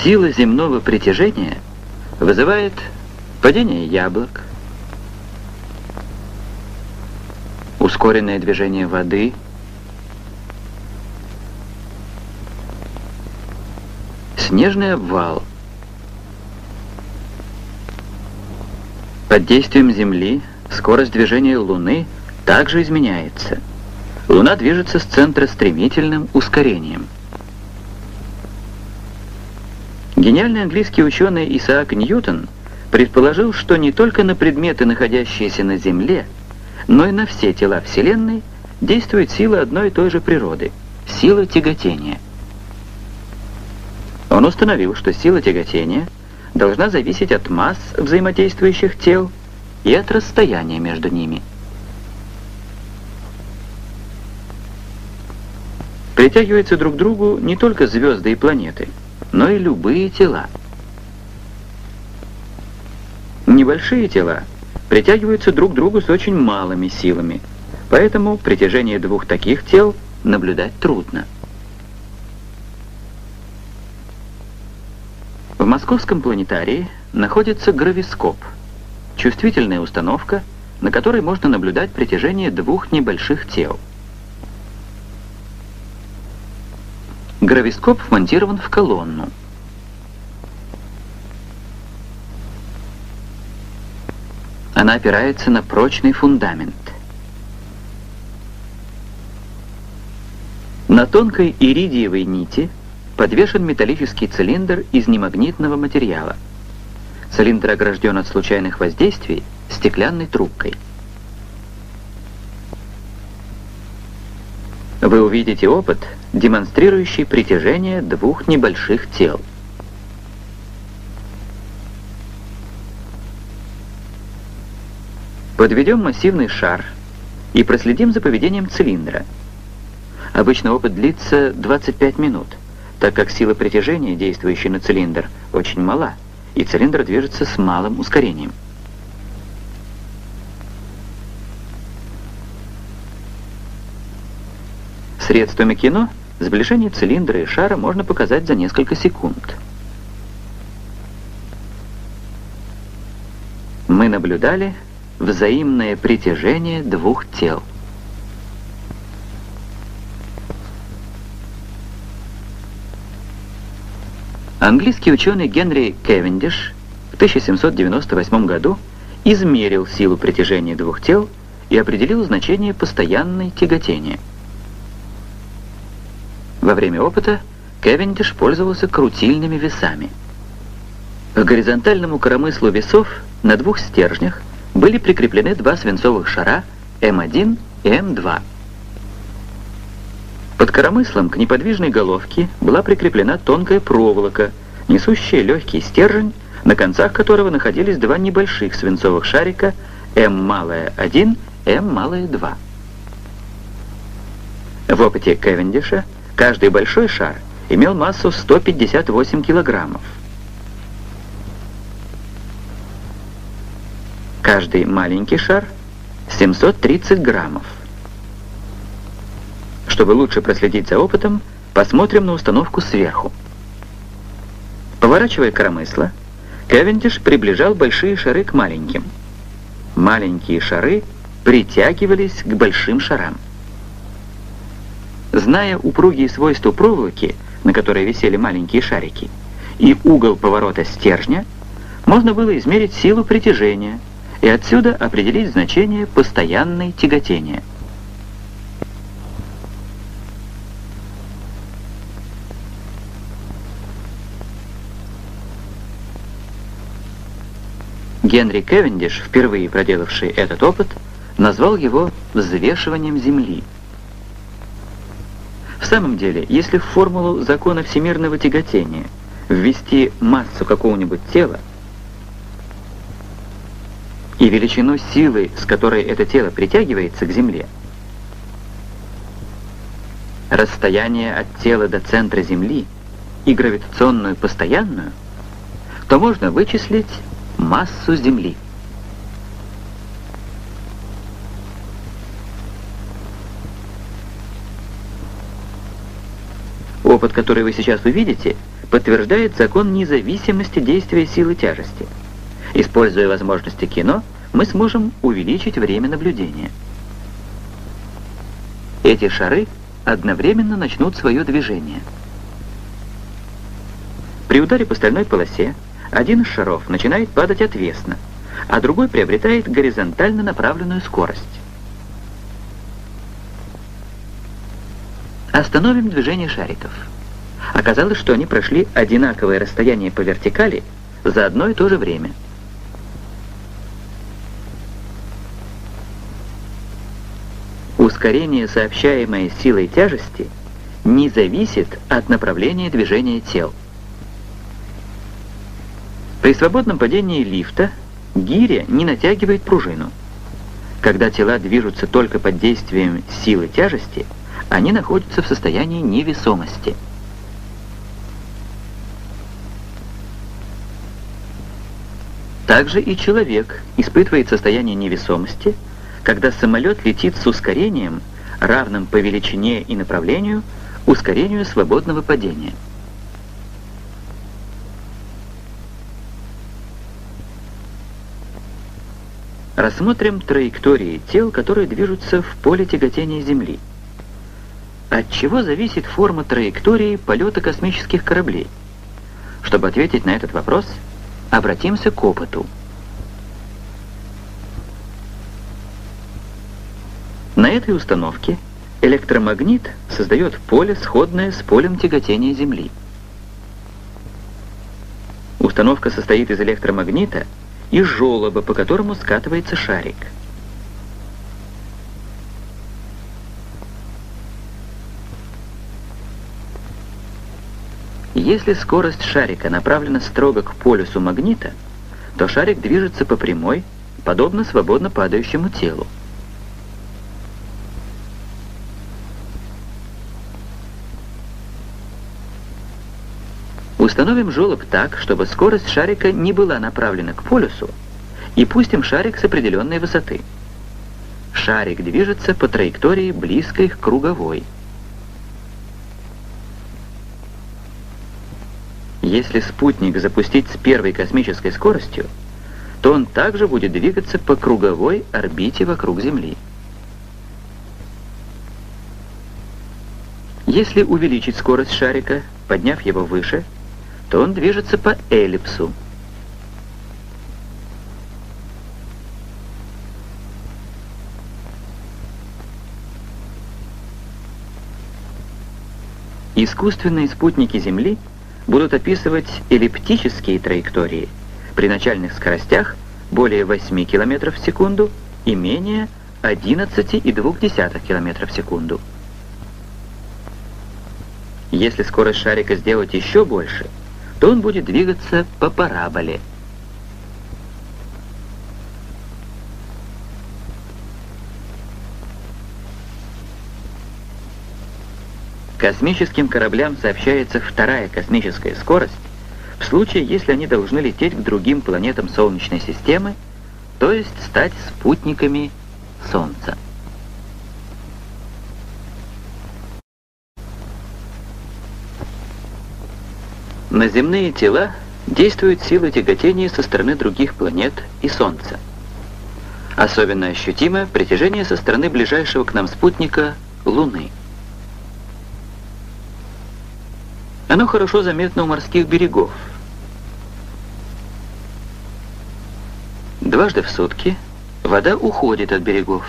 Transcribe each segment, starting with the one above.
Сила земного притяжения вызывает падение яблок, ускоренное движение воды, снежный обвал. Под действием Земли скорость движения Луны также изменяется. Луна движется с центра стремительным ускорением. Гениальный английский ученый Исаак Ньютон предположил, что не только на предметы, находящиеся на Земле, но и на все тела Вселенной действует сила одной и той же природы — сила тяготения. Он установил, что сила тяготения должна зависеть от масс взаимодействующих тел и от расстояния между ними. Притягиваются друг к другу не только звезды и планеты, но и любые тела. Небольшие тела притягиваются друг к другу с очень малыми силами, поэтому притяжение двух таких тел наблюдать трудно. В Московском планетарии находится гравископ, чувствительная установка, на которой можно наблюдать притяжение двух небольших тел. Гравископ вмонтирован в колонну. Она опирается на прочный фундамент. На тонкой иридиевой нити подвешен металлический цилиндр из немагнитного материала. Цилиндр огражден от случайных воздействий стеклянной трубкой. Вы увидите опыт, демонстрирующий притяжение двух небольших тел. Подведем массивный шар и проследим за поведением цилиндра. Обычно опыт длится 25 минут, так как сила притяжения, действующая на цилиндр, очень мала, и цилиндр движется с малым ускорением. Средствами кино сближение цилиндра и шара можно показать за несколько секунд. Мы наблюдали взаимное притяжение двух тел. Английский ученый Генри Кевендиш в 1798 году измерил силу притяжения двух тел и определил значение постоянной тяготения. Во время опыта Кевендиш пользовался крутильными весами. К горизонтальному коромыслу весов на двух стержнях были прикреплены два свинцовых шара М1 и М2. Под коромыслом к неподвижной головке была прикреплена тонкая проволока, несущая легкий стержень, на концах которого находились два небольших свинцовых шарика М1, М2. В опыте Кевендиша каждый большой шар имел массу 158 килограммов. Каждый маленький шар — 730 граммов. Чтобы лучше проследить за опытом, посмотрим на установку сверху. Поворачивая коромысло, Кевендиш приближал большие шары к маленьким. Маленькие шары притягивались к большим шарам. Зная упругие свойства проволоки, на которой висели маленькие шарики, и угол поворота стержня, можно было измерить силу притяжения и отсюда определить значение постоянной тяготения. Генри Кевендиш, впервые проделавший этот опыт, назвал его «взвешиванием Земли». В самом деле, если в формулу закона всемирного тяготения ввести массу какого-нибудь тела и величину силы, с которой это тело притягивается к Земле, расстояние от тела до центра Земли и гравитационную постоянную, то можно вычислить массу Земли. Опыт, который вы сейчас увидите, подтверждает закон независимости действия силы тяжести. Используя возможности кино, мы сможем увеличить время наблюдения. Эти шары одновременно начнут свое движение. При ударе по стальной полосе один из шаров начинает падать отвесно, а другой приобретает горизонтально направленную скорость. Остановим движение шариков. Оказалось, что они прошли одинаковое расстояние по вертикали за одно и то же время. Ускорение, сообщаемое силой тяжести, не зависит от направления движения тел. При свободном падении лифта гиря не натягивает пружину. Когда тела движутся только под действием силы тяжести, они находятся в состоянии невесомости. Также и человек испытывает состояние невесомости, когда самолет летит с ускорением, равным по величине и направлению ускорению свободного падения. Рассмотрим траектории тел, которые движутся в поле тяготения Земли. От чего зависит форма траектории полета космических кораблей? Чтобы ответить на этот вопрос, обратимся к опыту. На этой установке электромагнит создает поле, сходное с полем тяготения Земли. Установка состоит из электромагнита и желоба, по которому скатывается шарик. Если скорость шарика направлена строго к полюсу магнита, то шарик движется по прямой, подобно свободно падающему телу. Установим желоб так, чтобы скорость шарика не была направлена к полюсу, и пустим шарик с определенной высоты. Шарик движется по траектории, близкой к круговой. Если спутник запустить с первой космической скоростью, то он также будет двигаться по круговой орбите вокруг Земли. Если увеличить скорость шарика, подняв его выше, то он движется по эллипсу. Искусственные спутники Земли будут описывать эллиптические траектории при начальных скоростях более 8 км в секунду и менее 11,2 км в секунду. Если скорость шарика сделать еще больше, то он будет двигаться по параболе. Космическим кораблям сообщается вторая космическая скорость в случае, если они должны лететь к другим планетам Солнечной системы, то есть стать спутниками Солнца. На земные тела действует сила тяготения со стороны других планет и Солнца. Особенно ощутимо притяжение со стороны ближайшего к нам спутника Луны. Оно хорошо заметно у морских берегов. Дважды в сутки вода уходит от берегов.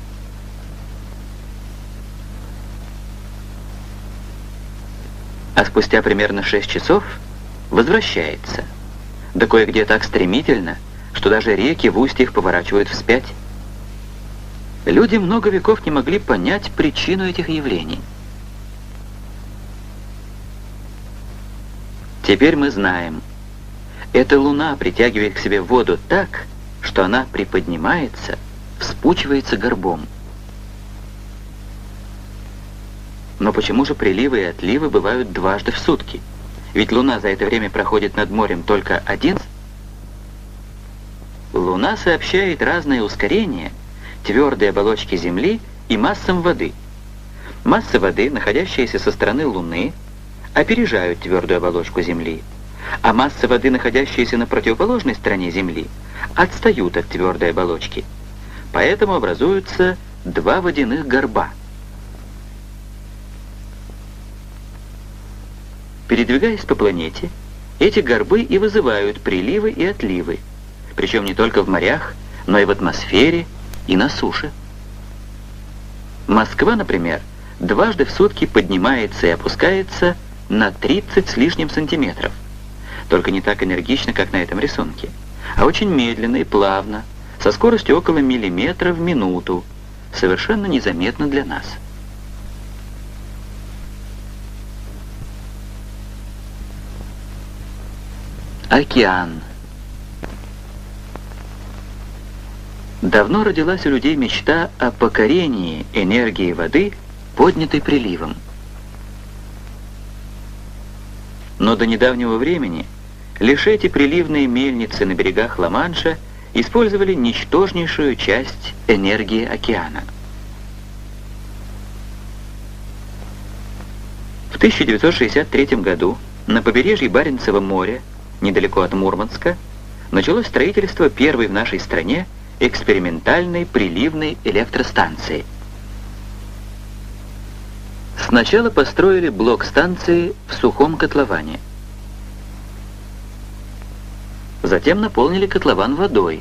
А спустя примерно 6 часов возвращается. Да кое-где так стремительно, что даже реки в устьях поворачивают вспять. Люди много веков не могли понять причину этих явлений. Теперь мы знаем, эта Луна притягивает к себе воду так, что она приподнимается, вспучивается горбом. Но почему же приливы и отливы бывают дважды в сутки? Ведь Луна за это время проходит над морем только один. Луна сообщает разные ускорения твердой оболочке Земли и массам воды. Масса воды, находящаяся со стороны Луны, опережают твердую оболочку Земли, а массы воды, находящиеся на противоположной стороне Земли, отстают от твердой оболочки. Поэтому образуются два водяных горба. Передвигаясь по планете, эти горбы и вызывают приливы и отливы, причем не только в морях, но и в атмосфере и на суше. Москва, например, дважды в сутки поднимается и опускается на 30 с лишним сантиметров, только не так энергично, как на этом рисунке, а очень медленно и плавно, со скоростью около миллиметра в минуту, совершенно незаметно для нас. Океан. Давно родилась у людей мечта о покорении энергии воды, поднятой приливом. Но до недавнего времени лишь эти приливные мельницы на берегах Ла-Манша использовали ничтожнейшую часть энергии океана. В 1963 году на побережье Баренцева моря, недалеко от Мурманска, началось строительство первой в нашей стране экспериментальной приливной электростанции. Сначала построили блок станции в сухом котловане. Затем наполнили котлован водой.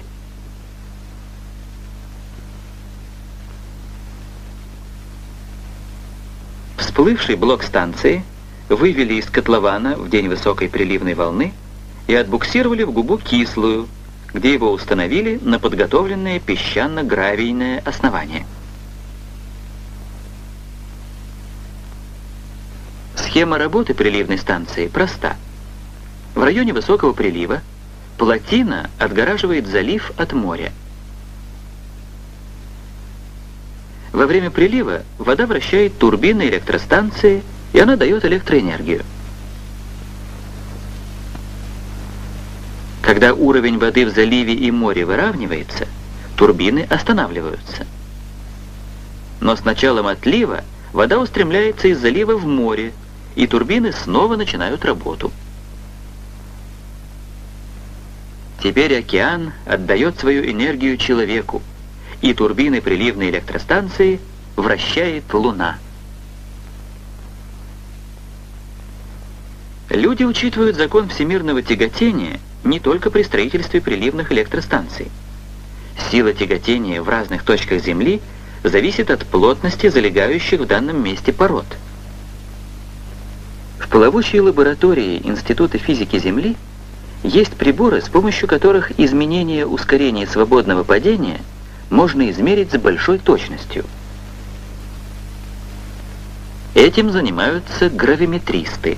Всплывший блок станции вывели из котлована в день высокой приливной волны и отбуксировали в губу кислую, где его установили на подготовленное песчано-гравийное основание. Схема работы приливной станции проста. В районе высокого прилива плотина отгораживает залив от моря. Во время прилива вода вращает турбины электростанции, и она дает электроэнергию. Когда уровень воды в заливе и море выравнивается, турбины останавливаются. Но с началом отлива вода устремляется из залива в море, и турбины снова начинают работу. Теперь океан отдает свою энергию человеку, и турбины приливной электростанции вращает Луна. Люди учитывают закон всемирного тяготения не только при строительстве приливных электростанций. Сила тяготения в разных точках Земли зависит от плотности залегающих в данном месте пород. В плавучей лаборатории Института физики Земли есть приборы, с помощью которых изменение ускорения свободного падения можно измерить с большой точностью. Этим занимаются гравиметристы.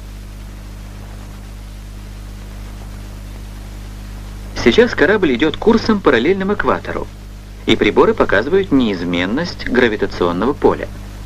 Сейчас корабль идет курсом параллельным экватору, и приборы показывают неизменность гравитационного поля.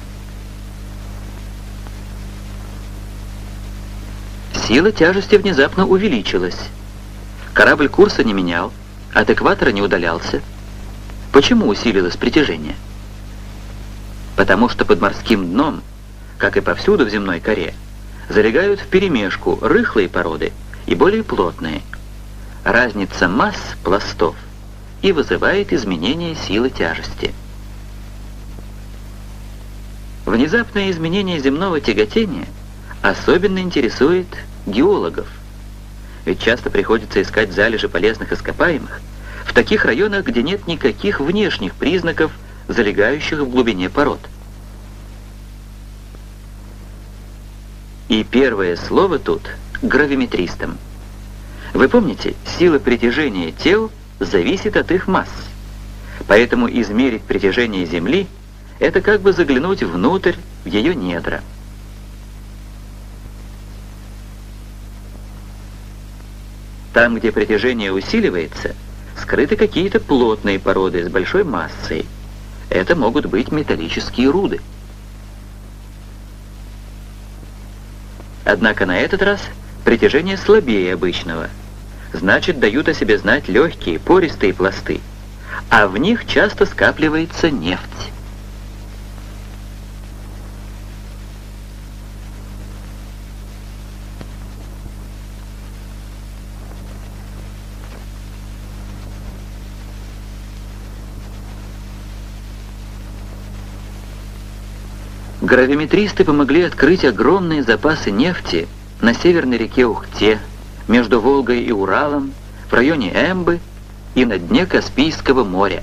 Сила тяжести внезапно увеличилась. Корабль курса не менял, от экватора не удалялся. Почему усилилось притяжение? Потому что под морским дном, как и повсюду в земной коре, залегают вперемешку рыхлые породы и более плотные. Разница масс пластов и вызывает изменение силы тяжести. Внезапное изменение земного тяготения особенно интересует геологов, ведь часто приходится искать залежи полезных ископаемых в таких районах, где нет никаких внешних признаков, залегающих в глубине пород. И первое слово тут гравиметристам. Вы помните, сила притяжения тел зависит от их масс, поэтому измерить притяжение Земли — это как бы заглянуть внутрь, в ее недра. Там, где притяжение усиливается, скрыты какие-то плотные породы с большой массой. Это могут быть металлические руды. Однако на этот раз притяжение слабее обычного. Значит, дают о себе знать легкие, пористые пласты, а в них часто скапливается нефть. Гравиметристы помогли открыть огромные запасы нефти на северной реке Ухте, между Волгой и Уралом, в районе Эмбы и на дне Каспийского моря.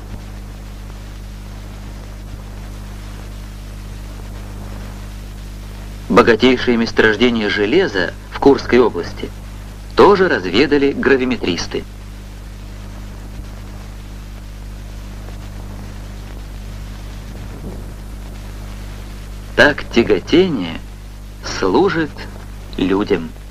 Богатейшие месторождения железа в Курской области тоже разведали гравиметристы. Так тяготение служит людям.